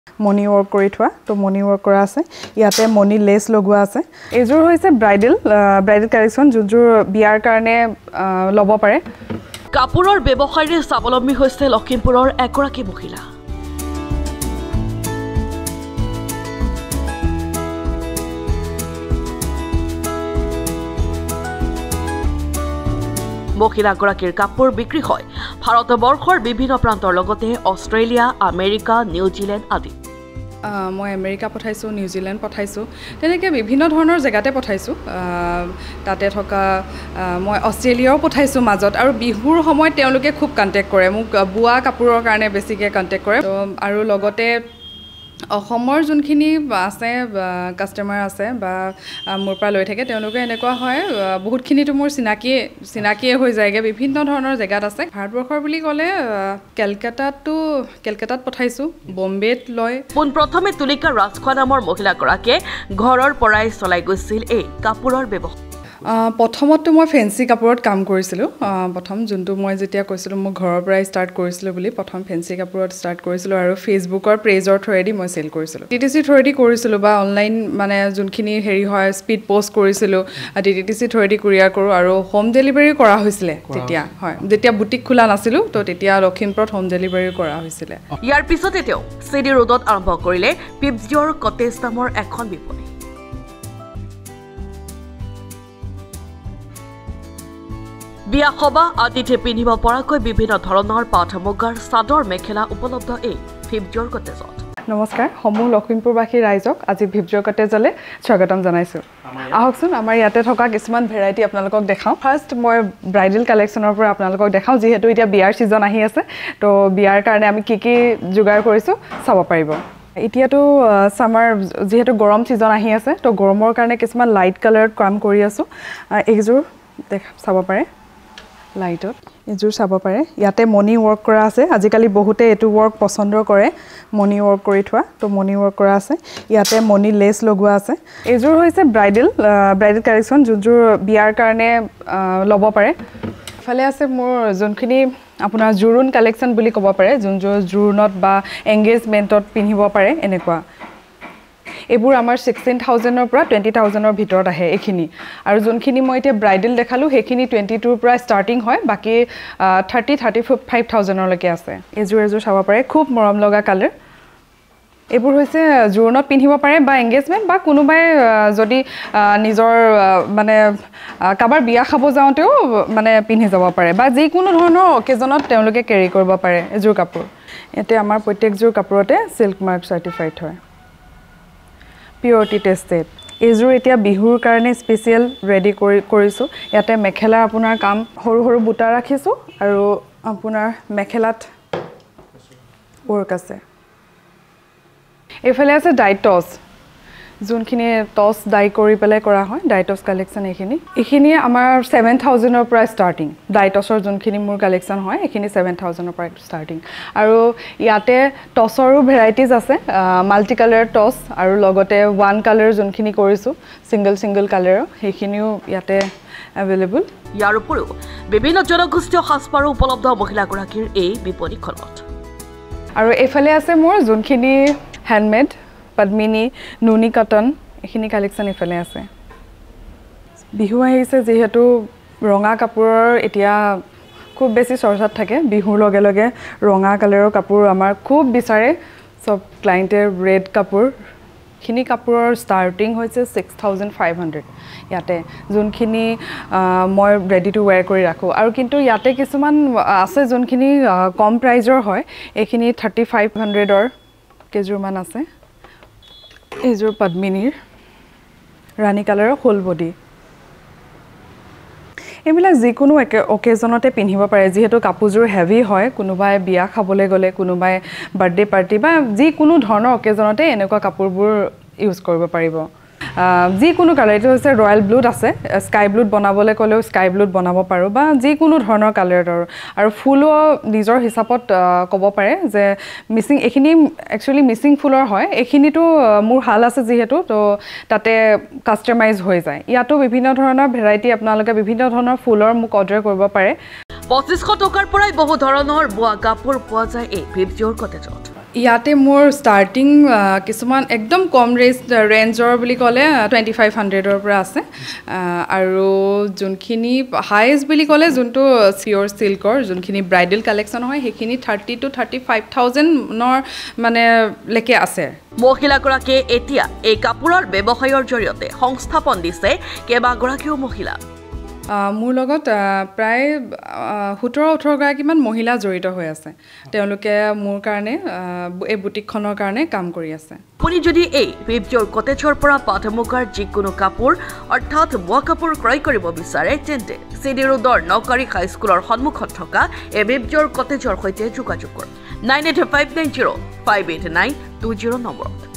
মনি work কৰি থোৱা তো মনি ৱৰ্ক কৰা আছে ইয়াতে মনি লেছ লগোৱা আছে এজোৰ হৈছে ব্ৰাইডেল কালেকশ্যন যোনযোৰ বিয়াৰ কাৰণে ল'ব পাৰে কাপোৰৰ ব্যৱসায়ৰে স্বাৱলম্বী হৈছে লখিমপুৰৰ এগৰাকী মহিলা মহিলাগৰাকীৰ কাপোৰ বিক্ৰী হয় ভাৰতবৰ্ষৰ বিভিন্ন প্ৰান্তৰ লগতে অষ্ট্ৰেলিয়া আমেৰিকা নিউজিলেণ্ড আদি মই আমেৰিকা পঠাইছোঁ নিউজিলেণ্ড পঠাইছোঁ তেনেকৈ বিভিন্ন ধৰণৰ জেগাতে পঠাইছোঁ তাতে থকা মই অষ্ট্ৰেলিয়াও পঠাইছোঁ মাজত আৰু বিহুৰ সময়ত তেওঁলোকে খুব কণ্টেক্ট কৰে মোক বোৱা কাপোৰৰ কাৰণে বেছিকৈ কণ্টেক্ট কৰে আৰু লগতে অসমৰ যোনখিনি আছে কাষ্টমাৰ আছে বা মোৰ পৰা লৈ থাকে তেওঁলোকে এনেকুৱা হয় বহুতখিনিতো মোৰ চিনাকিয়ে হৈ যায়গৈ বিভিন্ন ধৰণৰ জেগাত আছে ভাৰতবৰ্ষৰ বুলি ক'লে কেলকাতাত পঠাইছোঁ বম্বেত লয় পোনপ্ৰথমে তুলিকা ৰাজখোৱা নামৰ মহিলাগৰাকীয়ে ঘৰৰ পৰাই চলাই গৈছিল এই কাপোৰৰ ব্যৱসায় প্ৰথমতো মই ফেন্সি কাপোৰত কাম কৰিছিলোঁ প্ৰথম যোনটো মই যেতিয়া কৈছিলোঁ মই ঘৰৰ পৰাই ষ্টাৰ্ট কৰিছিলোঁ বুলি প্ৰথম ফেন্সি কাপোৰত ষ্টাৰ্ট কৰিছিলোঁ আৰু ফেচবুকৰ পেজৰ থ্ৰুৱেদি মই চেল কৰিছিলোঁ DTC থ্ৰুৱেদি কৰিছিলোঁ বা অনলাইন মানে যোনখিনি হেৰি হয় স্পীড পোষ্ট কৰিছিলোঁ DTC থ্ৰুৱেদি কুৰিয়াৰ কৰোঁ আৰু হোম ডেলিভাৰী কৰা হৈছিলে তেতিয়া হয় যেতিয়া বুটিক খোলা নাছিলোঁ তো তেতিয়া লখিমপুৰত হোম ডেলিভাৰী কৰা হৈছিলে ইয়াৰ পিছতে তেওঁ CD ৰোডত আৰম্ভ কৰিলে পিপজিঅৰ কটেজ নামৰ এখন বিপণী বিয়া সভা আদিতে পিন্ধিব পৰাকৈ বিভিন্ন ধৰণৰ পাট মুগাৰ চাদৰ মেখেলা উপলব্ধ এই পিপজিঅৰ কটেজত নমস্কাৰ সমূহ লখিমপুৰবাসী ৰাইজক আজি পিপজিঅৰ কটেজলৈ স্বাগতম জনাইছোঁ আহকচোন আমাৰ ইয়াতে থকা কিছুমান ভেৰাইটি আপোনালোকক দেখাওঁ ফাৰ্ষ্ট মই ব্ৰাইডেল কালেকশ্যনৰ পৰা আপোনালোকক দেখাওঁ যিহেতু এতিয়া বিয়াৰ ছিজন আহি আছে তো বিয়াৰ কাৰণে আমি কি যোগাৰ কৰিছোঁ চাব পাৰিব এতিয়াতো সামাৰ যেহেতু গৰম ছিজন আহি আছে তো গৰমৰ কাৰণে কিছুমান লাইট কালাৰত কাম কৰি আছোঁ এইযোৰ চাব পাৰে লাইটত এযোৰ চাব পাৰে ইয়াতে মনি ৱৰ্ক কৰা আছে আজিকালি বহুতে এইটো ৱৰ্ক পছন্দ কৰে মনি ৱৰ্ক কৰি থোৱা তো মনি ৱৰ্ক কৰা আছে ইয়াতে মনি লেছ লগোৱা আছে এযোৰ হৈছে ব্ৰাইডেল কালেকশ্যন যোনযোৰ বিয়াৰ কাৰণে ল'ব পাৰে ইফালে আছে মোৰ যোনখিনি আপোনাৰ জোৰোণ কালেকশ্যন বুলি ক'ব পাৰে যোনযোৰ জোৰোণত বা এংগেজমেণ্টত পিন্ধিব পাৰে এনেকুৱা এইবোৰ আমাৰ 16,000ৰ পৰা 20,000ৰ ভিতৰত আহে এইখিনি আৰু যোনখিনি মই এতিয়া ব্ৰাইডেল দেখালোঁ সেইখিনি 22ৰ পৰা ষ্টাৰ্টিং হয় বাকী 35,000লৈকে আছে এযোৰ চাব পাৰে খুব মৰম লগা কালাৰ এইবোৰ হৈছে জোৰোণত পিন্ধিব পাৰে বা এংগেজমেণ্ট বা কোনোবাই যদি নিজৰ মানে কাবাৰ বিয়া খাব যাওঁতেও মানে পিন্ধি যাব পাৰে বা যিকোনো ধৰণৰ অকেজনত তেওঁলোকে কেৰি কৰিব পাৰে এযোৰ কাপোৰ ইয়াতে আমাৰ প্ৰত্যেকযোৰ কাপোৰতে চিল্ক মাৰ্ক চাৰ্টিফাইড হয় পিউৰিটি টেষ্টেড এইযোৰ এতিয়া বিহুৰ কাৰণে স্পেচিয়েল ৰেডি কৰিছোঁ ইয়াতে মেখেলা আপোনাৰ কাম সৰু বুটা ৰাখিছোঁ আৰু আপোনাৰ মেখেলাত ৱৰ্ক আছে এইফালে আছে ডাইটছ যোনখিনি টছ ডাই কৰি পেলাই কৰা হয় ডাইটছ কালেকশ্যন এইখিনি আমাৰ 7,000ৰ পৰা ষ্টাৰ্টিং ডাইটছৰ যোনখিনি মোৰ কালেকশ্যন হয় এইখিনি 7,000ৰ পৰা ষ্টাৰ্টিং আৰু ইয়াতে টছৰো ভেৰাইটিজ আছে মাল্টি কালাৰ টছ আৰু লগতে ওৱান কালাৰ যোনখিনি কৰিছোঁ ছিংগল কালাৰৰ সেইখিনিও ইয়াতে এভেইলেবল ইয়াৰ উপৰিও বিভিন্ন জনগোষ্ঠীয় সাজপাৰো উপলব্ধ মহিলাগৰাকীৰ এই বিপণীখনত আৰু এইফালে আছে মোৰ যোনখিনি হেণ্ডমেড পদ্মিনী নুনি কটন এইখিনি কালেকশ্যন এইফালে আছে বিহু আহিছে যিহেতু ৰঙা কাপোৰৰ এতিয়া খুব বেছি চৰ্চাত থাকে বিহুৰ লগে লগে ৰঙা কালাৰৰ কাপোৰ আমাৰ খুব বিচাৰে চব ক্লায়েণ্টে ৰেড কাপোৰখিনি কাপোৰৰ ষ্টাৰ্টিং হৈছে 6,500 ইয়াতে যোনখিনি মই ৰেডি টু ৱেৰ কৰি ৰাখোঁ আৰু কিন্তু ইয়াতে কিছুমান আছে যোনখিনি কম প্ৰাইজৰ হয় এইখিনি 3,500ৰ কেইযোৰমান আছে এইযোৰ পদ্মিনীৰ ৰাণী কালাৰৰ ফুল বডি এইবিলাক যিকোনো অকেজনতে পিন্ধিব পাৰে যিহেতু কাপোৰযোৰ হেভি হয় কোনোবাই বিয়া খাবলৈ গ'লে কোনোবাই বাৰ্থডে পাৰ্টি বা যিকোনো ধৰণৰ অকেজনতে এনেকুৱা কাপোৰবোৰ ইউজ কৰিব পাৰিব যিকোনো কালাৰ এইটো হৈছে ৰয়েল ব্লুত আছে স্কাই ব্লুত বনাবলৈ ক'লেও স্কাই ব্লুত বনাব পাৰোঁ বা যিকোনো ধৰণৰ কালাৰত আৰু ফুলো নিজৰ হিচাপত ক'ব পাৰে যে এইখিনি একচুৱেলি মিচিং ফুলৰ হয় এইখিনিতো মোৰ হাল আছে যিহেতু তো তাতে কাষ্টমাইজ হৈ যায় ইয়াতো বিভিন্ন ধৰণৰ ভেৰাইটি আপোনালোকে বিভিন্ন ধৰণৰ ফুলৰ মোক অৰ্ডাৰ কৰিব পাৰে 2,500 টকাৰ পৰাই বহু ধৰণৰ বোৱা কাপোৰ পোৱা যায় এই পিপজিঅৰ কটেজত ইয়াতে মোৰ ষ্টাৰ্টিং কিছুমান একদম কম ৰেঞ্জৰ বুলি ক'লে 2500ৰ পৰা আছে আৰু যোনখিনি হাইষ্ট বুলি ক'লে যোনটো পিয়'ৰ চিল্কৰ যোনখিনি ব্ৰাইডেল কালেকশ্যন হয় সেইখিনি 30 to 35,000ৰ মানে লেকে আছে মহিলাগৰাকীয়ে এতিয়া এই কাপোৰৰ ব্যৱসায়ৰ জৰিয়তে সংস্থাপন দিছে কেইবাগৰাকীও মহিলা মোৰ লগত প্ৰায় 17-18 গৰাকীমান মহিলা জড়িত হৈ আছে তেওঁলোকে মোৰ কাৰণে এই বুটিকখনৰ কাৰণে কাম কৰি আছে আপুনি যদি এই বিবজৰ কটেজৰ পৰা পাট মুগাৰ যিকোনো কাপোৰ অৰ্থাৎ বোৱা কাপোৰ ক্ৰয় কৰিব বিচাৰে তেন্তে চিডি ৰোডৰ নকাৰী হাইস্কুলৰ সন্মুখত থকা এই বিবজৰ কটেজৰ সৈতে যোগাযোগ কৰক 9859058920 নম্বৰত